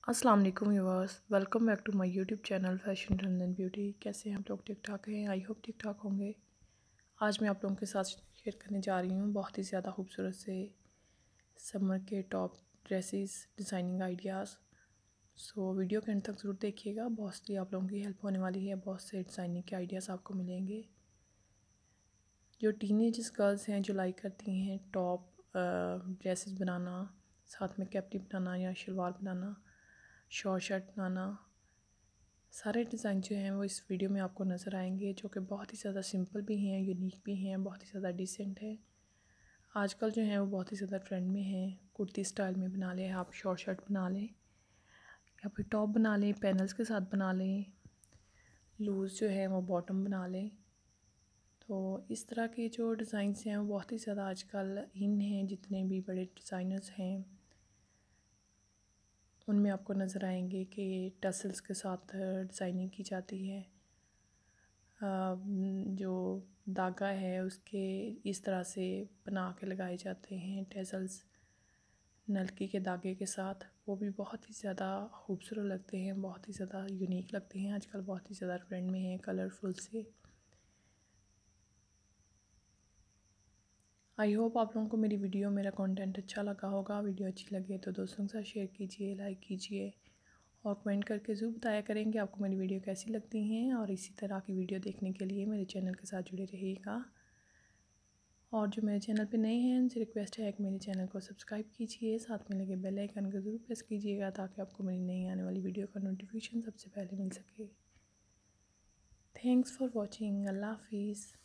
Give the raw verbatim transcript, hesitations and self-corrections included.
अस्सलाम वालेकुम viewers, welcome back to my YouTube channel fashion trend and beauty. कैसे हैं आप लोग? ठीक ठाक हैं? आई होप ठीक ठाक होंगे। आज मैं आप लोगों के साथ शेयर करने जा रही हूँ बहुत ही ज़्यादा खूबसूरत से समर के top dresses designing ideas. So video के एंड तक ज़रूर देखिएगा, बहुत सी आप लोगों की हेल्प होने वाली है। बहुत से डिज़ाइनिंग के आइडियाज़ आपको मिलेंगे। जो टीनेज गर्ल्स हैं जो लाइक करती हैं टॉप ड्रेसेस बनाना, साथ में कैप्टी बनाना या शलवार बनाना, शॉर्ट शर्ट बनाना, सारे डिज़ाइन जो हैं वो इस वीडियो में आपको नज़र आएंगे, जो कि बहुत ही ज़्यादा सिंपल भी हैं, यूनिक भी हैं, बहुत ही ज़्यादा डिसेंट है। आजकल जो है वो बहुत ही ज़्यादा ट्रेंड में है। कुर्ती स्टाइल में बना लें, आप शॉर्ट शर्ट बना लें या फिर टॉप बना लें, पैनल्स के साथ बना लें, लूज़ जो है वो बॉटम बना लें। तो इस तरह के जो डिज़ाइंस हैं वो बहुत ही ज़्यादा आजकल इन हैं। जितने भी बड़े डिज़ाइनर्स हैं उनमें आपको नज़र आएंगे कि टसल्स के साथ डिज़ाइनिंग की जाती है। जो धागा है उसके इस तरह से बना के लगाए जाते हैं टसल्स नलकी के धागे के साथ। वो भी बहुत ही ज़्यादा खूबसूरत लगते हैं, बहुत ही ज़्यादा यूनिक लगते हैं। आजकल बहुत ही ज़्यादा ट्रेंड में हैं कलरफुल से। आई होप आप लोगों को मेरी वीडियो मेरा कंटेंट अच्छा लगा होगा। वीडियो अच्छी लगे तो दोस्तों के साथ शेयर कीजिए, लाइक कीजिए और कमेंट करके ज़रूर बताया करेंगे आपको मेरी वीडियो कैसी लगती हैं। और इसी तरह की वीडियो देखने के लिए मेरे चैनल के साथ जुड़े रहिएगा। और जो मेरे चैनल पे नए हैं उनसे रिक्वेस्ट है कि मेरे चैनल को सब्सक्राइब कीजिए, साथ में लगे बेल आइकन को ज़रूर प्रेस कीजिएगा ताकि आपको मेरी नई आने वाली वीडियो का नोटिफिकेशन सबसे पहले मिल सके। Thanks for watching. अल्लाह हाफिज़।